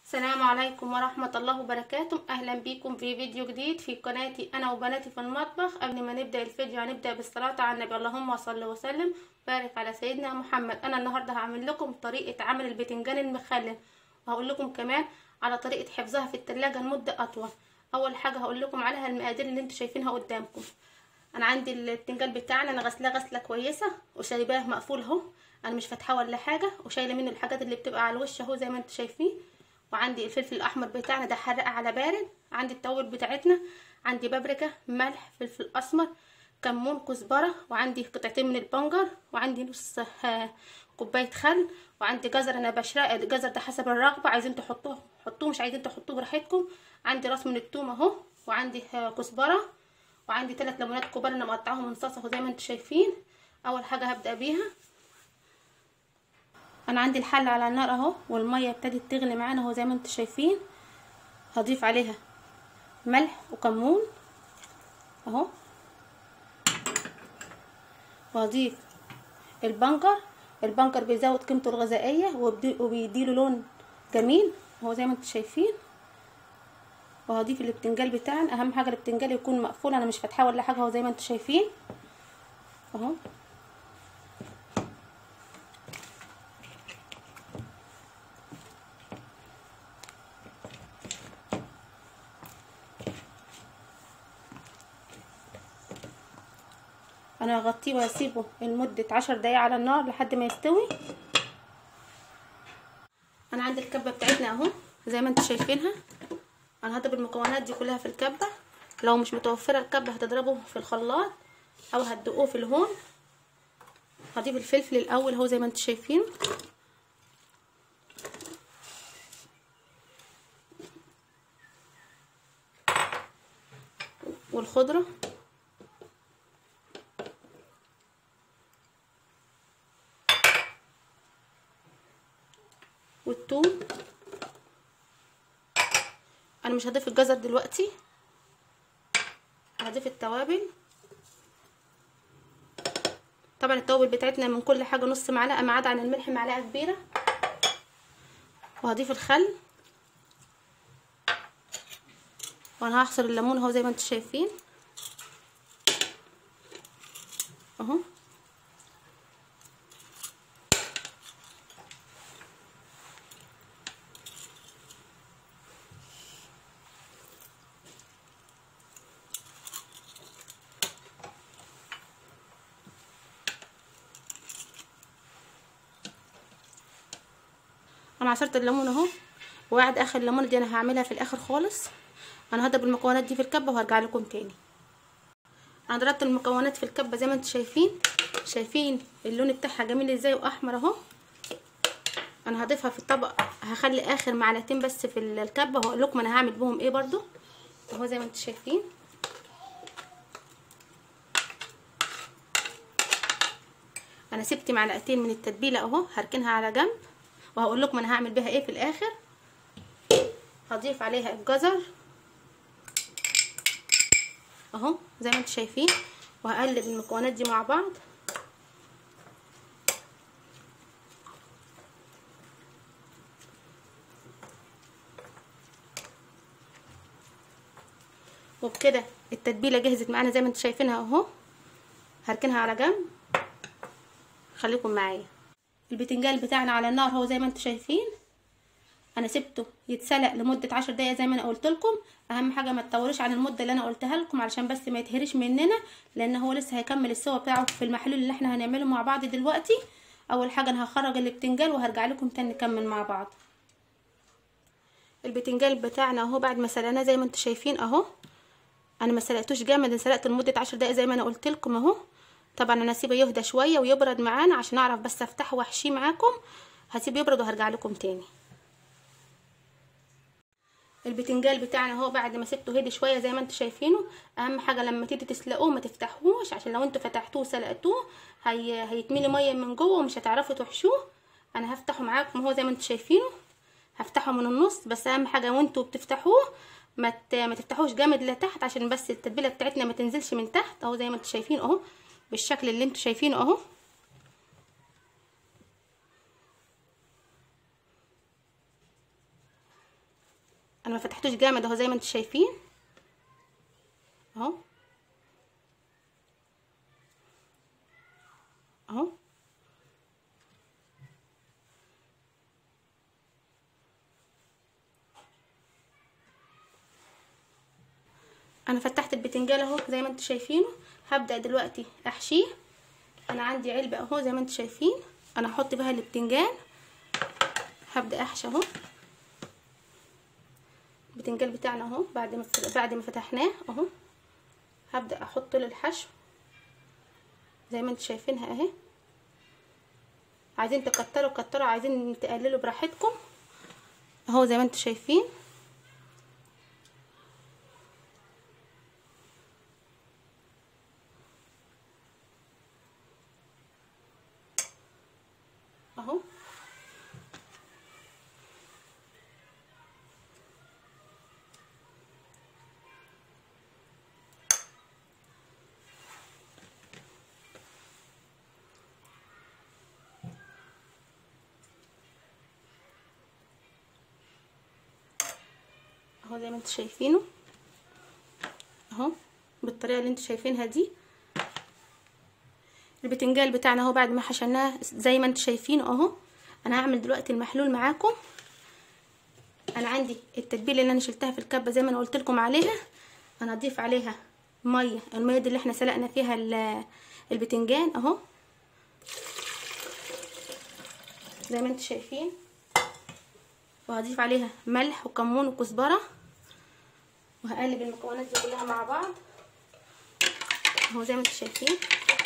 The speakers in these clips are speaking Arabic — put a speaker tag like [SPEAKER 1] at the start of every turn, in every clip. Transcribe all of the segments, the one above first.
[SPEAKER 1] السلام عليكم ورحمة الله وبركاته. اهلا بيكم في فيديو جديد في قناتي انا وبناتي في المطبخ. قبل ما نبدأ الفيديو هنبدأ بالصلاة على النبي. اللهم صل وسلم وبارك على سيدنا محمد. انا النهاردة هعمل لكم طريقة عمل البتنجان المخلل، وهقول لكم كمان على طريقة حفظها في التلاجة لمدة اطول. اول حاجة هقول لكم عليها المقادير اللي انتوا شايفينها قدامكم. انا عندي البتنجان بتاعنا، انا غسلاه غسلة كويسة وسايباه مقفول اهو، انا مش فاتحاه ولا حاجة، وشايلة منه الحاجات اللي بتبقى على الوش اهو زي ما انتوا شايفين. وعندي الفلفل الاحمر بتاعنا ده حرق على بارد، عندي التوابل بتاعتنا، عندي بابريكا، ملح، فلفل اسمر، كمون، كزبره، وعندي قطعتين من البنجر، وعندي نص كوبايه خل، وعندي جزر انا بشرق الجزر ده حسب الرغبه، عايزين تحطوه حطوه، مش عايزين تحطوه براحتكم. عندي راس من الثوم اهو، وعندي كزبره، وعندي 3 ليمونات كبار انا مقطعاهم من صلصه زي ما انتم شايفين. اول حاجه هبدا بيها، انا عندي الحله على النار اهو، والميه ابتدت تغلي معانا اهو زي ما انتم شايفين. هضيف عليها ملح وكمون اهو، وهضيف البنجر بيزود قيمته الغذائيه وبيديله لون جميل اهو زي ما انتم شايفين. وهضيف البتنجان بتاعنا، اهم حاجه البتنجان يكون مقفول، انا مش فاتحاه ولا حاجه اهو زي ما انتم شايفين اهو. انا هغطيه وهسيبه لمده 10 دقايق على النار لحد ما يستوي. انا عندي الكبه بتاعتنا اهو زي ما انتم شايفينها. انا هضرب المكونات دي كلها في الكبه، لو مش متوفره الكبه هتضربه في الخلاط او هتدقوه في الهون. هضيف الفلفل الاول اهو زي ما انتم شايفين، والخضره والثوم. انا مش هضيف الجزر دلوقتي، هضيف التوابل. طبعا التوابل بتاعتنا من كل حاجه نص معلقه، ما عدا عن الملح معلقه كبيره. وهضيف الخل، وانا هعصر الليمون اهو زي ما انتم شايفين اهو. انا عصرت الليمون اهو، وقاعد اخر الليمونه دي انا هعملها في الاخر خالص. انا هضرب المكونات دي في الكبه وهرجع لكم تاني. انا ضربت المكونات في الكبه زي ما انتم شايفين اللون بتاعها جميل ازاي واحمر اهو. انا هضيفها في الطبق، هخلي اخر معلقتين بس في الكبه، وهقول لكم انا هعمل بهم ايه برضو اهو زي ما انتم شايفين. انا سبت معلقتين من التتبيله اهو، هركنها على جنب، وهقول لكم انا هعمل بيها ايه في الاخر. هضيف عليها الجزر اهو زي ما انتم شايفين، وهقلب المكونات دي مع بعض. وبكده التتبيله جهزت معانا زي ما انتم شايفينها اهو، هركنها على جنب. خليكم معايا. البتنجان بتاعنا على النار اهو زي ما انتم شايفين، انا سبته يتسلق لمده 10 دقايق زي ما انا قلت لكم. اهم حاجه ما تطولوش عن المده اللي انا قلتها لكم، علشان بس ما يتهرش مننا، لان هو لسه هيكمل السوا بتاعه في المحلول اللي احنا هنعمله مع بعض دلوقتي. اول حاجه انا هخرج البتنجان وهرجع لكم تاني نكمل مع بعض. البتنجان بتاعنا اهو بعد ما سلقناه زي ما انتم شايفين اهو، انا ما سلقتوش جامد، انا سلقته لمده 10 دقايق زي ما انا قلت لكم اهو. طبعا انا هسيبه يهدى شويه ويبرد معانا عشان اعرف بس افتحه واحشيه معاكم. هسيبه يبرد وهرجع لكم تاني. البتنجان بتاعنا اهو بعد ما سبته هدي شويه زي ما انتم شايفينه. اهم حاجه لما تيجي تسلقوه ما تفتحوش، عشان لو انتوا فتحتوه وسلقتوه هيتملي ميه من جوه ومش هتعرفوا تحشوه. انا هفتحه معاكم اهو زي ما انتم شايفينه، هفتحه من النص، بس اهم حاجه وانتوا بتفتحوه ما تفتحوش جامد لتحت، عشان بس التتبيله بتاعتنا ما تنزلش من تحت اهو زي ما انتم شايفين اهو، بالشكل اللي انتوا شايفينه اهو. انا ما فتحتوش جامد اهو زي ما انتم شايفين اهو اهو. انا فتحت البتنجان اهو زي ما انتم شايفينه. هبدأ دلوقتي احشيه. انا عندي علبة اهو زي ما انتم شايفين، انا هحط فيها البتنجان. هبدأ احشي اهو البتنجان بتاعنا اهو بعد ما فتحناه اهو. هبدأ احط له الحشو زي ما انتم شايفينها اهي. عايزين تكتروا كتروا، عايزين تقللوا براحتكم اهو زي ما انتم شايفين اهو. اهو زي ما انتم شايفينه اهو بالطريقه اللي انتم شايفينها دي. البتنجان بتاعنا اهو بعد ما حشناه زي ما انتم شايفينه اهو. انا هعمل دلوقتي المحلول معاكم. انا عندي التتبيله اللي انا شلتها في الكبه زي ما انا قلت لكم عليها. انا هضيف عليها الميه دي اللي احنا سلقنا فيها البتنجان اهو زي ما انتم شايفين. وهضيف عليها ملح وكمون وكزبره، وهقلب المكونات دي كلها مع بعض اهو زي ما انتم شايفين.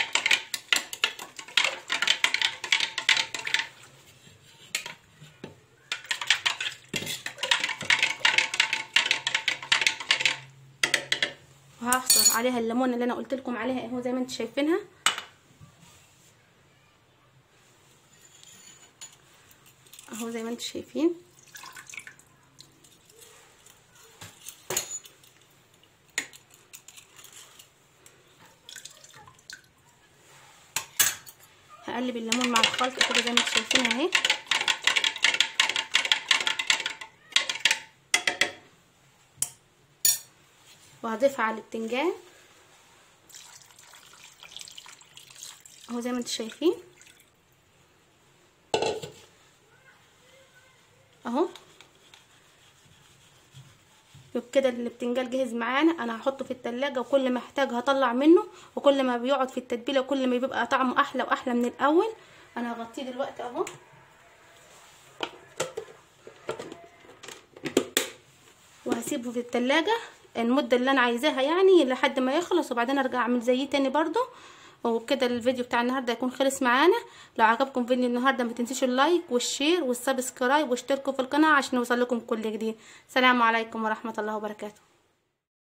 [SPEAKER 1] وهعصر عليها الليمونه اللي انا قلت لكم عليها اهو زي ما انتم شايفينها اهو زي ما انتم شايفين. هقلب الليمون مع الخلطه كده زي ما انتم شايفينها اهي. وهضيفها على البتنجان اهو زي ما انتم شايفين اهو. وبكده البتنجان جهز معانا. انا هحطه في التلاجة، وكل ما احتاج هطلع منه، وكل ما بيقعد في التتبيله وكل ما بيبقى طعمه احلى واحلى من الاول. انا هغطيه دلوقتي اهو وهسيبه في التلاجة المده اللي انا عايزاها يعني لحد ما يخلص، وبعدين ارجع اعمل زيه تاني برضو. وكده الفيديو بتاع النهارده يكون خلص معانا. لو عجبكم فيديو النهارده ما تنسيش اللايك والشير والسبسكرايب واشتركوا في القناه عشان يوصل لكم كل جديد. سلام عليكم ورحمه الله وبركاته.